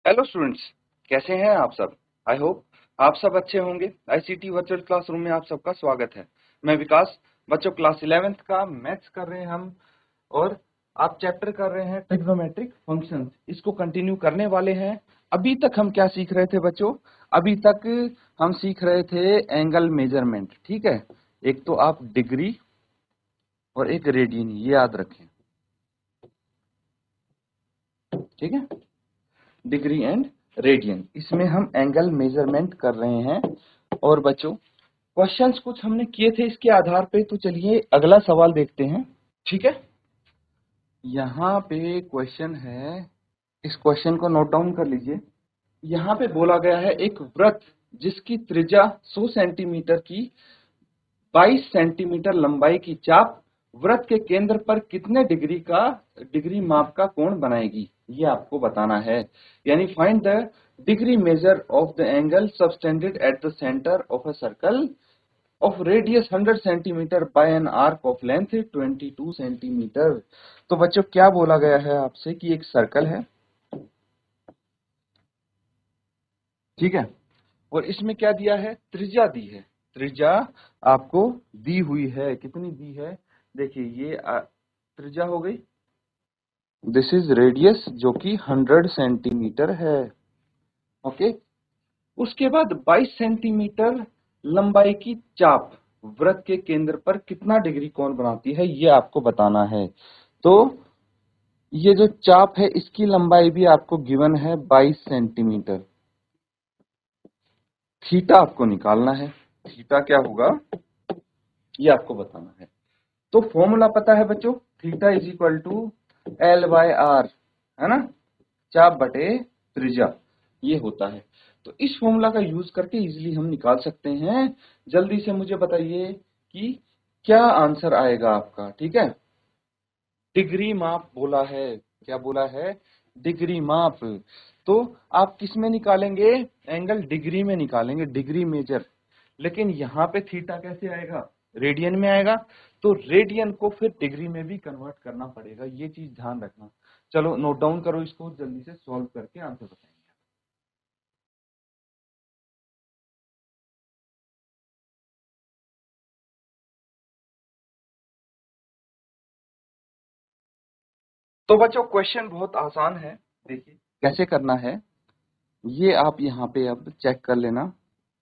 Hello students, कैसे हैं आप सब। आई होप आप सब अच्छे होंगे। आईसीटी वर्चुअल क्लासरूम में आप सबका स्वागत है। मैं विकास। बच्चों, क्लास 11th का मैथ्स कर रहे हैं हम, और आप चैप्टर कर रहे हैं ट्रिग्नोमेट्रिक फंक्शंस। इसको कंटिन्यू करने वाले हैं। अभी तक हम क्या सीख रहे थे बच्चों? अभी तक हम सीख रहे थे एंगल मेजरमेंट। ठीक है, एक तो आप डिग्री और एक रेडियन, ये याद रखें। ठीक है, डिग्री एंड रेडियन, इसमें हम एंगल मेजरमेंट कर रहे हैं। और बच्चों, क्वेश्चंस कुछ हमने किए थे इसके आधार पे, तो चलिए अगला सवाल देखते हैं। ठीक है, यहाँ पे क्वेश्चन है, इस क्वेश्चन को नोट डाउन कर लीजिए। यहाँ पे बोला गया है एक वृत्त जिसकी त्रिज्या 100 सेंटीमीटर की 22 सेंटीमीटर लंबाई की चाप वृत्त के केंद्र पर कितने डिग्री माप का कोण बनाएगी, ये आपको बताना है। यानी find the degree measure of the angle subtended at the centre of a circle of radius 100 centimetre by an arc of length 22 centimetre. तो बच्चों, क्या बोला गया है आपसे कि एक सर्कल है, ठीक है, और इसमें क्या दिया है, त्रिज्या दी है। त्रिज्या आपको दी हुई है, कितनी दी है, देखिए ये त्रिज्या हो गई, दिस इज रेडियस जो कि 100 सेंटीमीटर है। ओके, उसके बाद 22 सेंटीमीटर लंबाई की चाप वृत्त के केंद्र पर कितना डिग्री कोण बनाती है, ये आपको बताना है। तो ये जो चाप है इसकी लंबाई भी आपको गिवन है 22 सेंटीमीटर। थीटा आपको निकालना है, थीटा क्या होगा ये आपको बताना है। तो फॉर्मूला पता है बच्चों, theta is equal to L by R, है ना, चाप बटे त्रिज्या, ये होता है। तो इस फॉर्मूला का यूज करके इजीली हम निकाल सकते हैं। जल्दी से मुझे बताइए कि क्या आंसर आएगा आपका। ठीक है, डिग्री माप बोला है, क्या बोला है, डिग्री माप। तो आप किस में निकालेंगे, एंगल डिग्री में निकालेंगे, डिग्री मेजर। लेकिन यहाँ पे थीटा कैसे आएगा, रेडियन में आएगा। तो रेडियन को फिर डिग्री में भी कन्वर्ट करना पड़ेगा, ये चीज ध्यान रखना। चलो नोट डाउन करो इसको, जल्दी से सॉल्व करके आंसर बताएंगे। तो बच्चों, क्वेश्चन बहुत आसान है, देखिए कैसे करना है, ये आप यहाँ पे अब चेक कर लेना।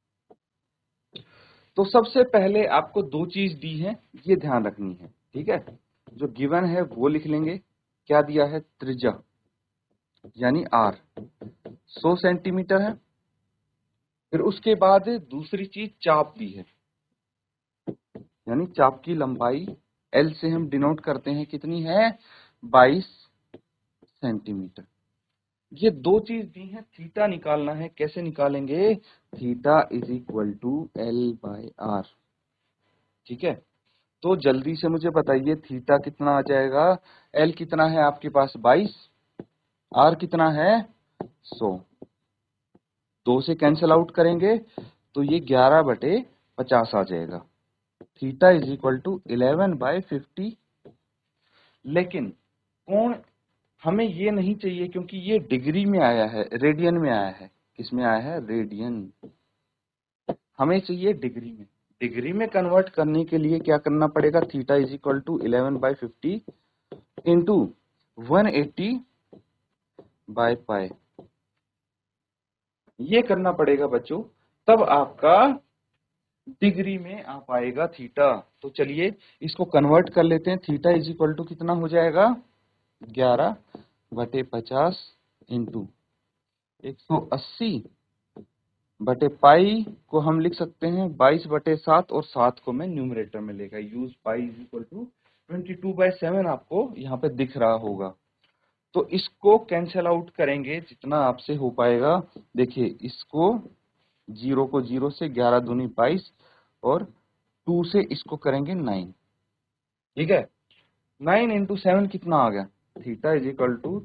तो सबसे पहले आपको दो चीज दी है, ये ध्यान रखनी है। ठीक है, जो गिवन है वो लिख लेंगे। क्या दिया है, त्रिज्या यानी आर 100 सेंटीमीटर है। फिर उसके बाद दूसरी चीज चाप दी है, यानी चाप की लंबाई एल से हम डिनोट करते हैं, कितनी है, 22 सेंटीमीटर। ये दो चीज दी है, थीटा निकालना है। कैसे निकालेंगे, theta is equal to L by R. ठीक है, तो जल्दी से मुझे बताइए थीटा कितना आ जाएगा। एल कितना है आपके पास, 22, आर कितना है, 100। 2 से कैंसिल आउट करेंगे तो ये 11/50 आ जाएगा। Theta is equal to 11/50। लेकिन कोण हमें ये नहीं चाहिए, क्योंकि ये डिग्री में आया है, रेडियन में आया है। किसमें आया है, रेडियन। हमें चाहिए डिग्री में। डिग्री में कन्वर्ट करने के लिए क्या करना पड़ेगा, theta is equal to 11/50 into 180/पाई, ये करना पड़ेगा बच्चों, तब आपका डिग्री में आ पाएगा थीटा। तो चलिए इसको कन्वर्ट कर लेते हैं। थीटा इज इक्वल टू कितना हो जाएगा, 11/50 इंटू 180/पाई को हम लिख सकते हैं 22/7, और 7 को मैं न्यूमरेटर में लेगा use. Pi is equal to 22/7 आपको यहाँ पे दिख रहा होगा। तो इसको कैंसिल आउट करेंगे जितना आपसे हो पाएगा। देखिए इसको, 0 को 0 से, 11 दूनी 22, और 2 से इसको करेंगे 9। ठीक है, 9 इंटू 7 कितना आ गया, थीटा इज इक्वल टू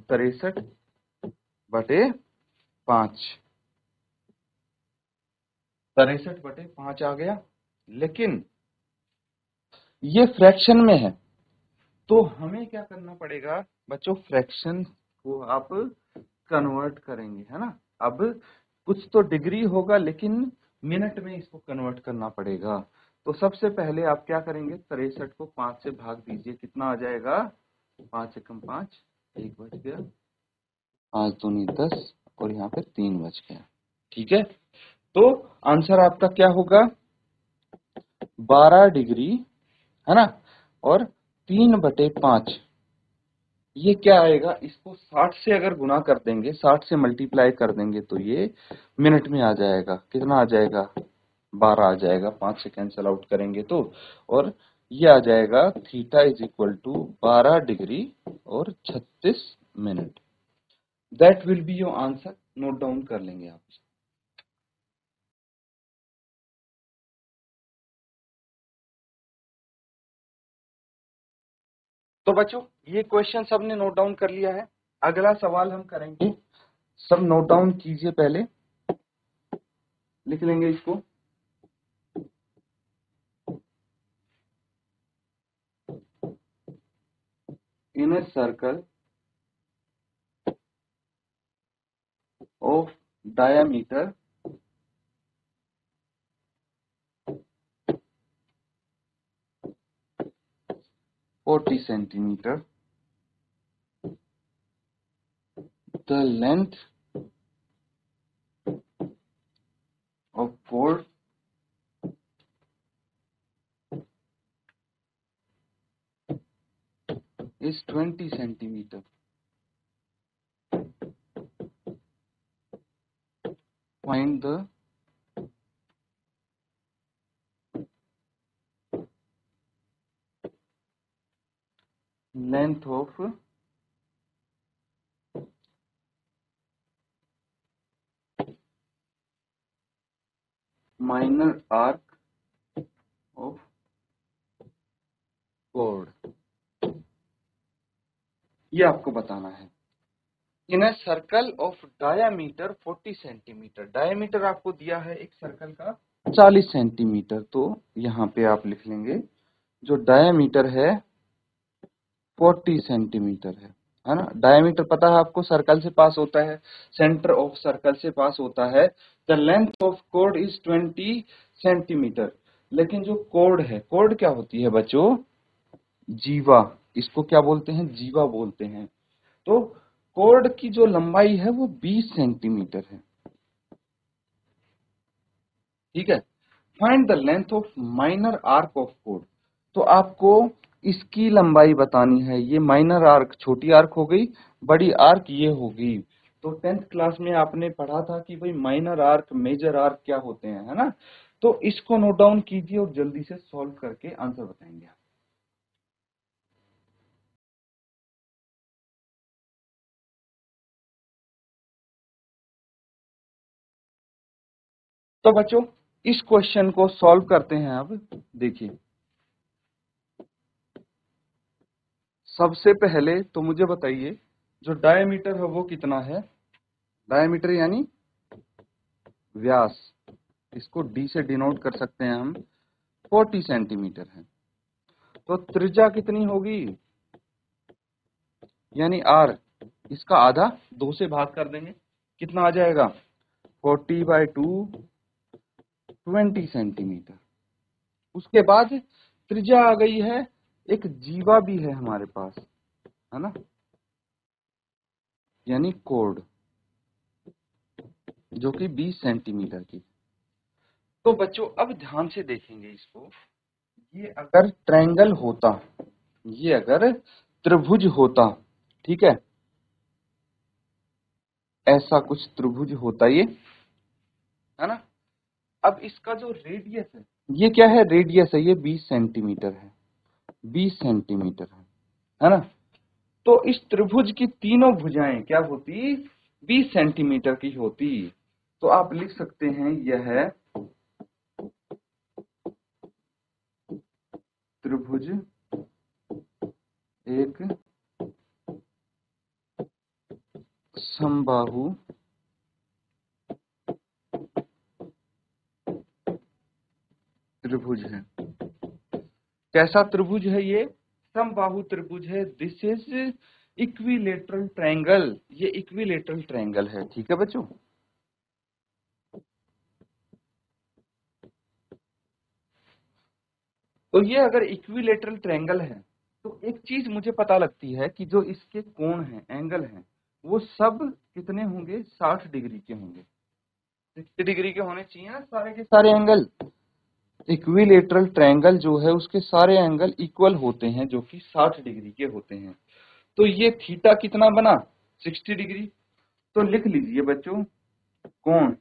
63/5। 63/5 आ गया। लेकिन ये फ्रैक्शन में है, तो हमें क्या करना पड़ेगा बच्चों, फ्रैक्शन को आप कन्वर्ट करेंगे, है ना। अब कुछ तो डिग्री होगा लेकिन मिनट में इसको कन्वर्ट करना पड़ेगा। तो सबसे पहले आप क्या करेंगे, 63 को 5 से भाग दीजिए, कितना आ जाएगा, 5 एकम 5, 1 बच गया, 5 दूनी 10 और यहाँ पे 3 बच गया। ठीक है, तो आंसर आपका क्या होगा, 12 डिग्री, है ना, और 3/5। ये क्या आएगा, इसको 60 से अगर गुना कर देंगे, 60 से मल्टीप्लाई कर देंगे तो ये मिनट में आ जाएगा, कितना आ जाएगा, 12 आ जाएगा, 5 से कैंसिल आउट करेंगे तो, और ये आ जाएगा theta is equal to 12 degree और 36 minute. That will be your answer, note down कर लेंगे आप। तो बच्चों ये क्वेश्चन सबने नोट डाउन कर लिया है। अगला सवाल हम करेंगे, सब नोट डाउन कीजिए, पहले लिख लेंगे इसको। In a circle of diameter 40 centimeter, the length of chord is 20 centimeter. Find the length of minor arc of chord। ये आपको बताना है। In a circle of diameter 40 centimetre, diameter आपको दिया है एक सर्कल का 40 सेंटीमीटर, तो यहाँ पे आप लिख लेंगे जो डायामीटर है 40 सेंटीमीटर है ना। डायमीटर पता है आपको, सर्कल से पास होता है, सेंटर ऑफ सर्कल से पास होता है। द लेंथ ऑफ कोड इज 20 सेंटीमीटर। लेकिन जो कोड है, कोड क्या होती है बच्चों, जीवा, इसको क्या बोलते हैं, जीवा बोलते हैं। तो कोड की जो लंबाई है वो 20 सेंटीमीटर है। ठीक है, find the length of minor arc of कोड। तो आपको इसकी लंबाई बतानी है। ये माइनर आर्क छोटी आर्क हो गई, बड़ी आर्क ये होगी। तो 10th क्लास में आपने पढ़ा था कि भाई माइनर आर्क मेजर आर्क क्या होते हैं, है ना। तो इसको नोट डाउन कीजिए और जल्दी से सॉल्व करके आंसर बताएंगे। तो बच्चों इस क्वेश्चन को सॉल्व करते हैं। अब देखिए, सबसे पहले तो मुझे बताइए जो डायमीटर है वो कितना है। डायमीटर यानी व्यास, इसको डी से डिनोट कर सकते हैं हम, 40 सेंटीमीटर है। तो त्रिज्या कितनी होगी, यानी आर, इसका आधा 2 से भाग कर देंगे, कितना आ जाएगा, 40/2 20 सेंटीमीटर। उसके बाद त्रिज्या आ गई है, एक जीवा भी है हमारे पास, है ना, यानी कोड, जो कि 20 सेंटीमीटर की। तो बच्चों अब ध्यान से देखेंगे इसको, ये अगर ट्रायंगल होता, ये अगर त्रिभुज होता, ठीक है, ऐसा कुछ त्रिभुज होता ये, है ना। अब इसका जो रेडियस है, ये क्या है, रेडियस है, ये 20 सेंटीमीटर है, 20 सेंटीमीटर है ना। तो इस त्रिभुज की तीनों भुजाएं क्या होती, 20 सेंटीमीटर की होती। तो आप लिख सकते हैं यह त्रिभुज एक समबाहु त्रिभुज है। कैसा त्रिभुज है ये, समबाहु त्रिभुज है। दिस इज इक्विलेटरल ट्रायंगल, ये इक्विलेटरल ट्रायंगल है, ठीक है बच्चों। तो ये अगर इक्विलेटरल ट्रायंगल है तो एक चीज मुझे पता लगती है कि जो इसके कोण हैं, एंगल हैं, वो सब कितने होंगे, 60 डिग्री के होंगे। 60 डिग्री के होने चाहिए ना सारे के सारे एंगल। इक्विलेटरल ट्रायंगल जो है उसके सारे एंगल इक्वल होते हैं, जो कि 60 डिग्री के होते हैं। तो ये थीटा कितना बना, 60 डिग्री। तो लिख लीजिए बच्चों, कोण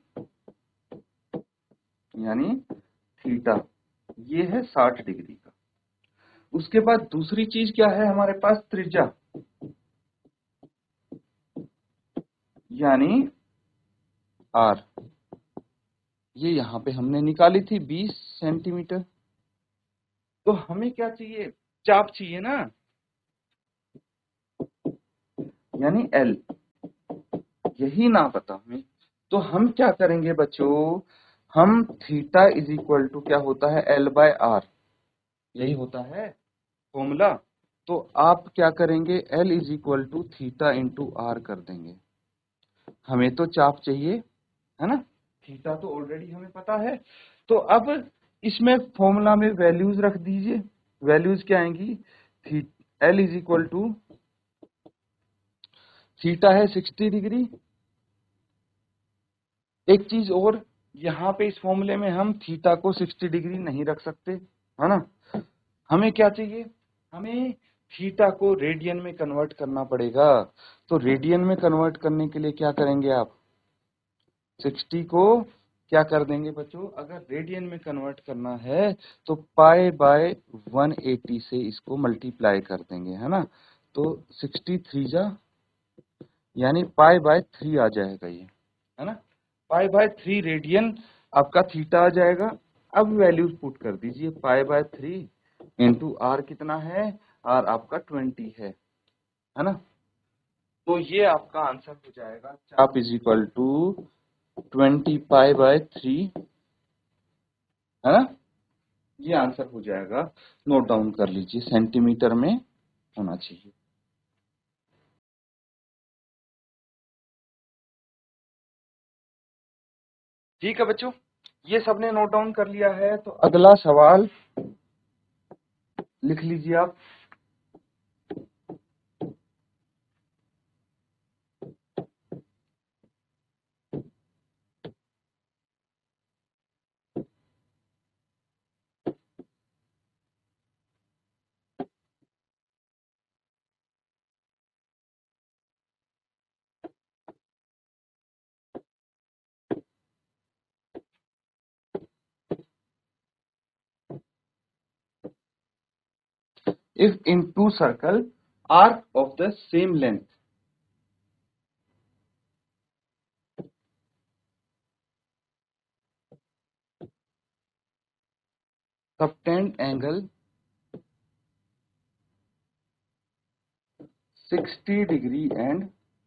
यानी थीटा ये है 60 डिग्री का। उसके बाद दूसरी चीज क्या है हमारे पास, त्रिज्या यानी आर। ये यहां पे हमने निकाली थी 20 सेंटीमीटर। तो हमें क्या चाहिए, चाप चाहिए ना, यानी एल, यही ना पता हमें। तो हम क्या करेंगे बच्चों, हम थीटा इज इक्वल टू क्या होता है, एल बाय आर, यही होता है फॉर्मूला। तो आप क्या करेंगे, L is equal to theta into R कर देंगे। हमें तो चाप चाहिए है ना, थीटा तो ऑलरेडी हमें पता है। तो अब इसमें फॉर्मूला में वैल्यूज रख दीजिए। वैल्यूज क्या आएंगी, L is equal to, theta है 60 डिग्री। एक चीज और, यहाँ पे इस फॉर्मूले में हम थीटा को 60 डिग्री नहीं रख सकते, है ना। हमें क्या चाहिए, हमें थीटा को रेडियन में कन्वर्ट करना पड़ेगा। तो रेडियन में कन्वर्ट करने के लिए क्या करेंगे आप, 60 को क्या कर देंगे बच्चों, अगर रेडियन में कन्वर्ट करना है तो पाई बाय 180 से इसको मल्टीप्लाई कर देंगे, है ना। तो 63 जा यानी पाई बाय 3 आ जाएगा ये, है ना। पाई बाय 3 रेडियन आपका थीटा आ जाएगा। अब वैल्यूज पुट कर दीजिए, पाई बाय 3 इंटू आर कितना है, आर आपका 20 है ना। तो ये आपका आंसर हो जाएगा, चाप is equal to 20 pi by 3, है ना। ये आंसर हो जाएगा, नोट डाउन कर लीजिए, सेंटीमीटर में होना चाहिए। ठीक है बच्चों, ये सबने नोट डाउन कर लिया है। तो अगला सवाल लिख लीजिए आप। If in two circle arc of the same length, subtend angle 60 degree and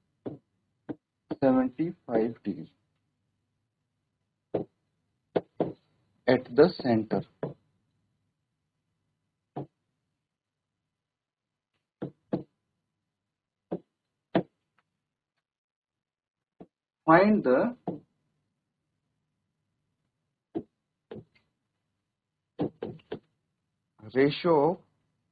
75 degree at the center. Find the ratio of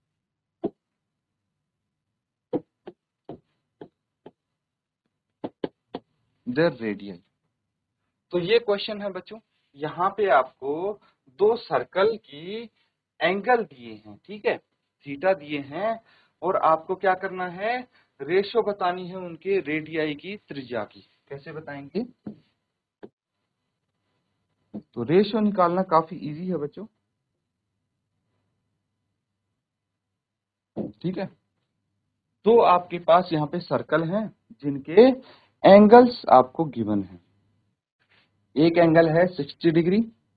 their radii. तो ये क्वेश्चन है बच्चों, यहाँ पे आपको दो सर्कल की एंगल दिए हैं, ठीक है, थीटा दिए हैं, और आपको क्या करना है, रेशो बतानी है उनके रेडियाई की, त्रिज्या की। कैसे बताएंगे, तो रेशो निकालना काफी इजी है बच्चों, ठीक है। तो आपके पास यहाँ पे सर्कल हैं जिनके एंगल्स आपको गिवन है। एक एंगल है 60 डिग्री,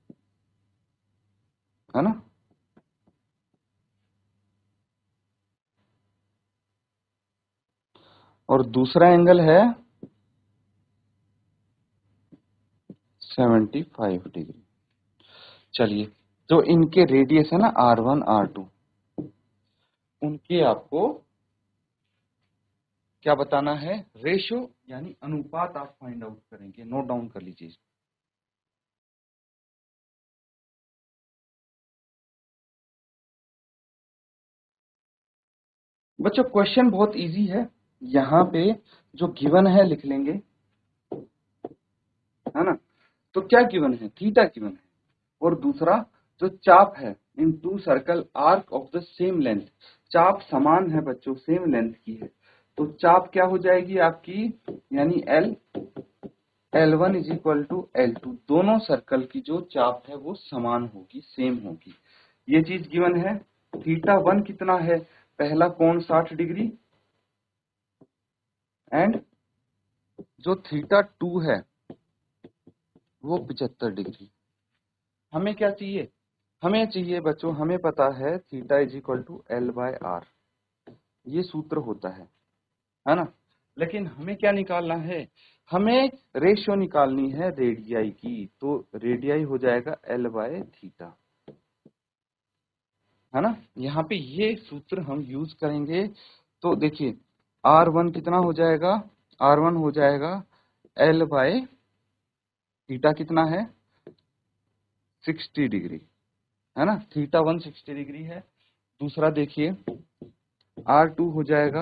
है ना, और दूसरा एंगल है 75 डिग्री। चलिए, जो इनके रेडियस है ना R1 R2, उनके आपको क्या बताना है? रेशो यानी अनुपात आप फाइंड आउट करेंगे, नोट डाउन कर लीजिए। बच्चों क्वेश्चन बहुत इजी है, यहाँ पे जो गिवन है लिख लेंगे, है ना। तो क्या गिवन है? थीटा गिवन है, और दूसरा जो चाप है in two circle arc of the same length, चाप समान है बच्चों, सेम लेंथ की है, तो चाप क्या हो जाएगी आपकी, यानी L1 is equal to L2, दोनों सर्कल की जो चाप है वो समान होगी, सेम होगी, ये चीज गिवन है। थीटा 1 कितना है? पहला कोण 60 डिग्री, एंड जो थीटा 2 है वो 75 डिग्री। हमें क्या चाहिए? हमें चाहिए बच्चों, हमें पता है theta is equal to L/R, ये सूत्र होता है ना। लेकिन हमें क्या निकालना है? हमें रेशियो निकालनी है रेडियाई की, तो रेडियाई हो जाएगा L/थीटा, है ना। यहाँ पे ये सूत्र हम यूज करेंगे। तो देखिए R1 कितना हो जाएगा? R1 हो जाएगा L/थीटा कितना है? 60 डिग्री, है ना। थीटा 1 60 डिग्री है। दूसरा देखिए R2 हो जाएगा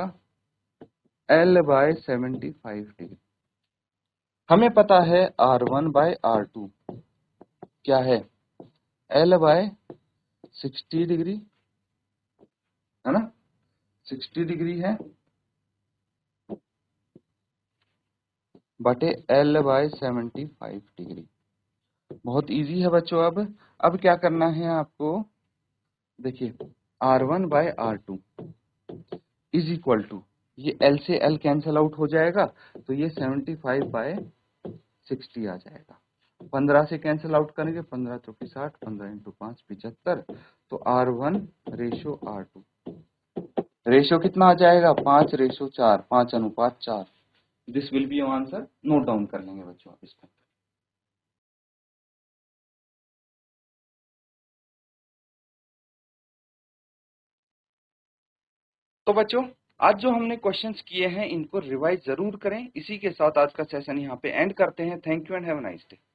L/75 डिग्री। हमें पता है R1/R2 क्या है? L/60 डिग्री, है ना, 60 डिग्री है बटे L/75 डिग्री। बहुत इजी है बच्चों। अब क्या करना है आपको? देखिए R1/R2 इज इक्वल टू, ये L से L कैंसिल आउट हो जाएगा, तो ये 75/60 आ जाएगा। 15 से कैंसिल आउट करेंगे, 15 चौकी 60, 15 इंटू 5 75, तो R1 रेशो R2, रेशो कितना आ जाएगा? 5:4, 5:4। This will be your answer, note down कर लेंगे बच्चों आप इसको। तो बच्चों आज जो हमने क्वेश्चंस किए हैं इनको रिवाइज जरूर करें। इसी के साथ आज का सेशन यहाँ पे एंड करते हैं। Thank you and have a nice day.